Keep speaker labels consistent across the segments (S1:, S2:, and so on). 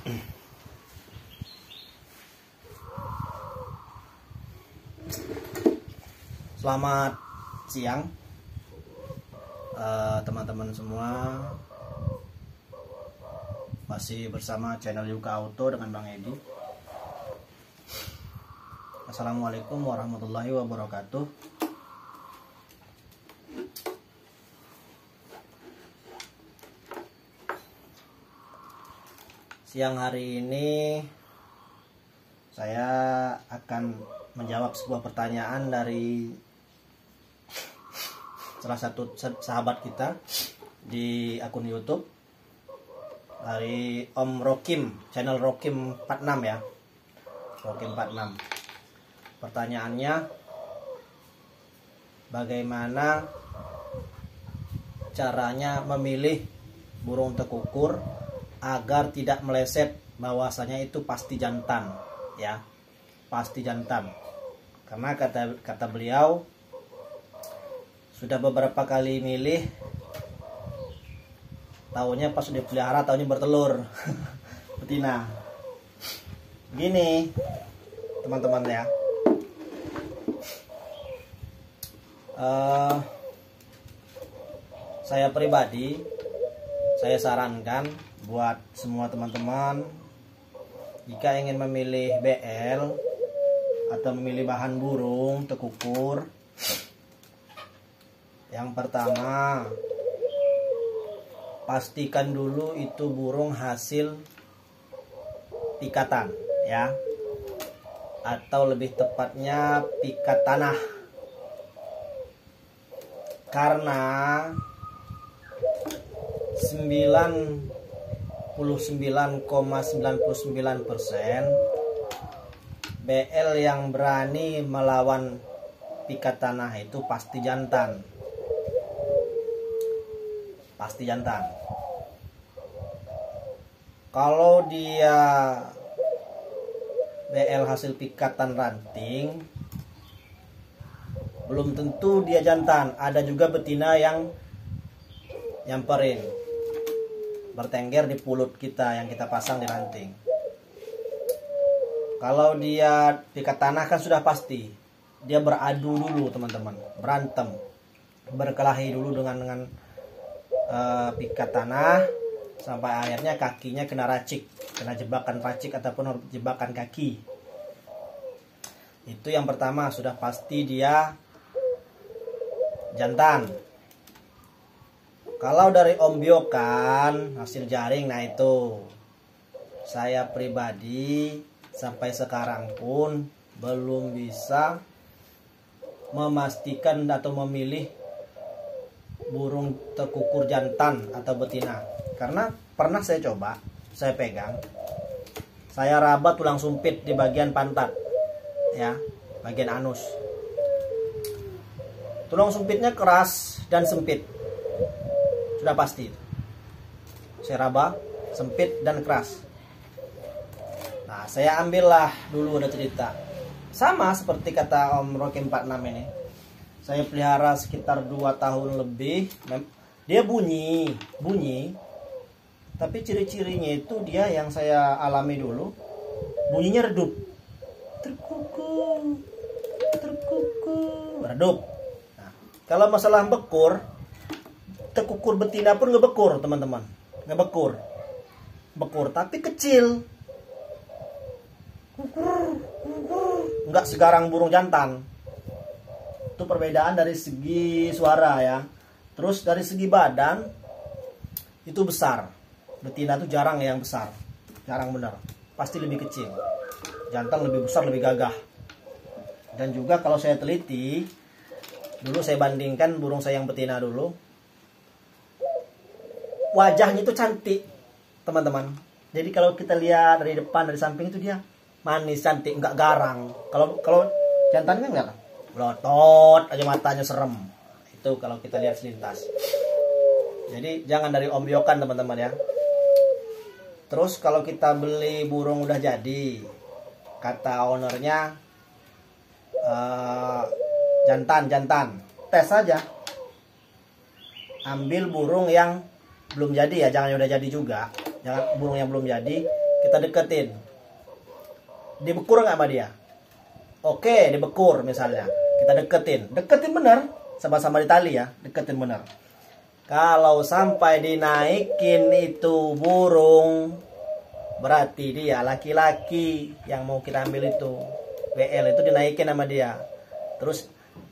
S1: Selamat siang teman-teman semua. Masih bersama channel Yuka Auto dengan Bang Edi. Assalamualaikum warahmatullahi wabarakatuh. Siang hari ini saya akan menjawab sebuah pertanyaan dari salah satu sahabat kita di akun YouTube dari Om Rokim, channel Rokim 46 ya. Rokim 46. Pertanyaannya, bagaimana caranya memilih burung tekukur agar tidak meleset, bahwasanya itu pasti jantan ya, pasti jantan. Karena kata beliau sudah beberapa kali milih, taunya pas udah pelihara taunya bertelur betina. Gini teman-teman ya, saya pribadi saya sarankan buat semua teman-teman, jika ingin memilih BL atau memilih bahan burung tekukur, yang pertama pastikan dulu itu burung hasil pikatan ya, atau lebih tepatnya pikat tanah. Karena 99,99% BL yang berani melawan pikat tanah itu pasti jantan. Pasti jantan. Kalau dia BL hasil pikatan ranting, belum tentu dia jantan. Ada juga betina yang nyamperin, bertengger di pulut kita yang kita pasang di ranting. Kalau dia pikat tanah kan sudah pasti dia beradu dulu teman-teman, berantem, berkelahi dulu dengan pikat tanah sampai akhirnya kakinya kena racik, kena jebakan racik ataupun jebakan kaki. Itu yang pertama, sudah pasti dia jantan. Kalau dari ombyokan hasil jaring, nah itu saya pribadi sampai sekarang pun belum bisa memastikan atau memilih burung tekukur jantan atau betina. Karena pernah saya coba, saya pegang, saya raba tulang sumpit di bagian pantat ya, bagian anus. Tulang sumpitnya keras dan sempit, sudah pasti. Saya raba, sempit dan keras. Nah, saya ambillah dulu, ada cerita. Sama seperti kata Om Rokim 46 ini. Saya pelihara sekitar 2 tahun lebih. Dia bunyi. Tapi ciri-cirinya itu dia yang saya alami dulu, bunyinya redup. Terkuku, redup. Nah, kalau masalah bekur, tekukur betina pun ngebekur teman-teman, ngebekur, tapi kecil, nggak segarang burung jantan. Itu perbedaan dari segi suara ya. Terus dari segi badan itu besar, betina itu jarang yang besar, jarang benar, pasti lebih kecil. Jantan lebih besar, lebih gagah. Dan juga kalau saya teliti dulu, saya bandingkan burung saya yang betina dulu, wajahnya itu cantik teman-teman. Jadi kalau kita lihat dari depan, dari samping itu dia manis, cantik, nggak garang. Kalau jantannya enggak, belotot aja, matanya serem. Itu kalau kita lihat selintas. Jadi jangan dari ombyokan teman-teman ya. Terus kalau kita beli burung udah jadi, kata ownernya jantan, tes saja. Ambil burung yang belum jadi ya, jangan yang udah jadi juga. Jangan burung yang belum jadi, kita deketin. Dibekur nggak sama dia? Oke, dibekur misalnya. Kita deketin bener, sama-sama di tali ya, deketin bener. Kalau sampai dinaikin itu burung, berarti dia laki-laki yang mau kita ambil itu. WL itu dinaikin sama dia. Terus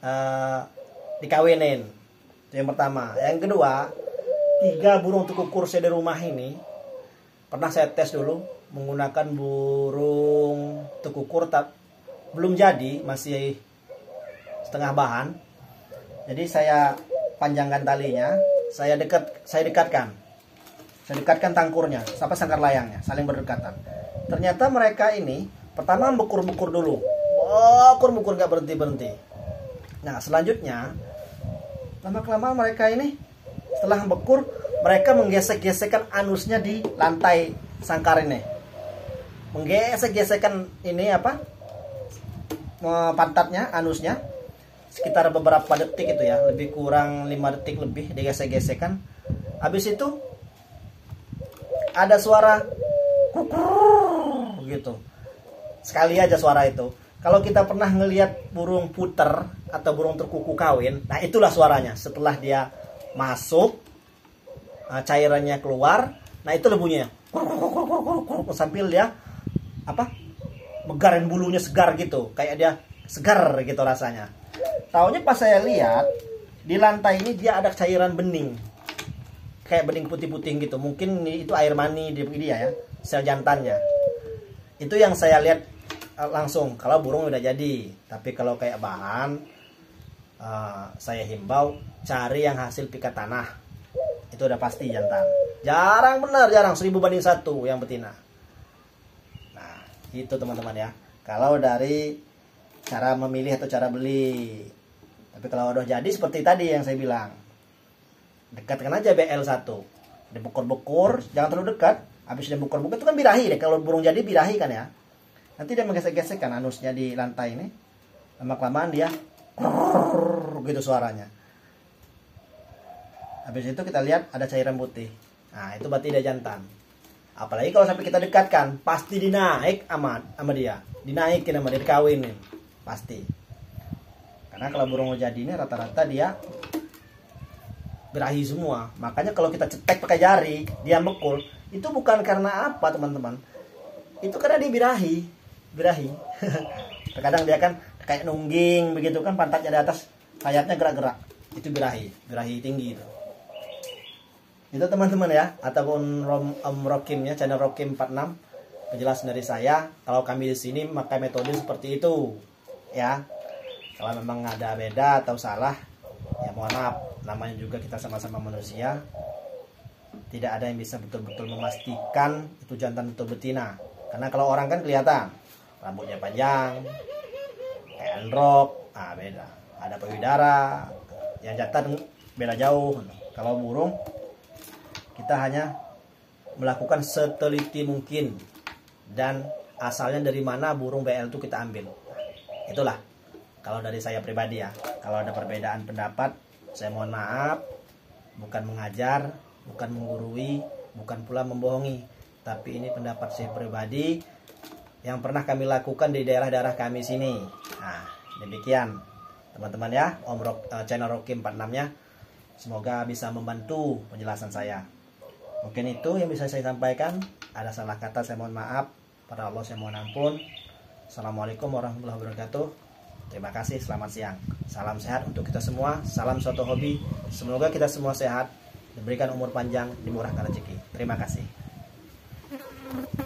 S1: dikawinin. Itu yang pertama. Yang kedua, 3 burung tekukur saya di rumah ini pernah saya tes dulu menggunakan burung tekukur, belum jadi, masih setengah bahan. Jadi saya panjangkan talinya, saya dekatkan tangkurnya sampai sangkar layangnya, saling berdekatan. Ternyata mereka ini pertama bekur-bekur dulu, bekur nggak berhenti. Nah selanjutnya lama-kelamaan mereka ini setelah bekur, mereka menggesek-gesekkan anusnya di lantai sangkar ini, menggesek-gesekkan ini pantatnya, anusnya sekitar beberapa detik itu ya, lebih kurang 5 detik lebih digesek-gesekkan. Habis itu ada suara kukur gitu. Sekali aja suara itu. Kalau kita pernah ngelihat burung puter atau burung terkuku kawin, nah itulah suaranya. Setelah dia masuk, cairannya keluar, nah itu bunyinya. Sambil dia megarin bulunya segar gitu, kayak dia segar gitu rasanya. Taunya pas saya lihat di lantai ini dia ada cairan bening, kayak bening putih-putih gitu. Mungkin itu air mani dia ya, sel jantannya. Itu yang saya lihat langsung. Kalau burung udah jadi, tapi kalau kayak bahan, saya himbau cari yang hasil pikat tanah. Itu udah pasti jantan. Jarang 1000 banding 1 yang betina. Nah itu teman-teman ya, kalau dari cara memilih atau cara beli. Tapi kalau udah jadi seperti tadi yang saya bilang, dekatkan aja BL1, dibekur-bekur, jangan terlalu dekat. Habis dia bekur-bekur itu kan birahi deh, kalau burung jadi birahi kan ya. Nanti dia menggesek-gesek kan anusnya di lantai ini, lama-kelamaan dia gitu suaranya. Habis itu kita lihat ada cairan putih, nah itu berarti dia jantan. Apalagi kalau sampai kita dekatkan, pasti dinaik sama dia, dinaikin sama dia, dikawinin pasti. Karena kalau burung mau jadi ini rata-rata dia birahi semua. Makanya kalau kita cetek pakai jari, dia mekul, itu bukan karena apa teman-teman, itu karena dia birahi. Terkadang dia kan kayak nungging begitu kan, pantatnya di atas, sayapnya gerak-gerak, itu birahi tinggi itu. Itu teman-teman ya, ataupun Rokim-nya, channel Rokim 46, penjelasan dari saya. Kalau kami di sini maka metode seperti itu ya. Kalau memang ada beda atau salah, ya mohon maaf, namanya juga kita sama-sama manusia. Tidak ada yang bisa betul-betul memastikan itu jantan atau betina. Karena kalau orang kan kelihatan rambutnya panjang, kayak androk, beda. Ada payudara, yang jantan beda jauh. Kalau burung, kita hanya melakukan seteliti mungkin, dan asalnya dari mana burung BL itu kita ambil. Itulah kalau dari saya pribadi ya. Kalau ada perbedaan pendapat, saya mohon maaf. Bukan mengajar, bukan menggurui, bukan pula membohongi, tapi ini pendapat saya pribadi yang pernah kami lakukan di daerah-daerah kami sini. Nah demikian teman-teman ya, channel Rokim 46-nya. Semoga bisa membantu penjelasan saya. Mungkin itu yang bisa saya sampaikan. Ada salah kata saya mohon maaf. Pada Allah saya mohon ampun. Assalamualaikum warahmatullahi wabarakatuh. Terima kasih, selamat siang. Salam sehat untuk kita semua. Salam suatu hobi. Semoga kita semua sehat, diberikan umur panjang, dimurahkan rezeki. Terima kasih.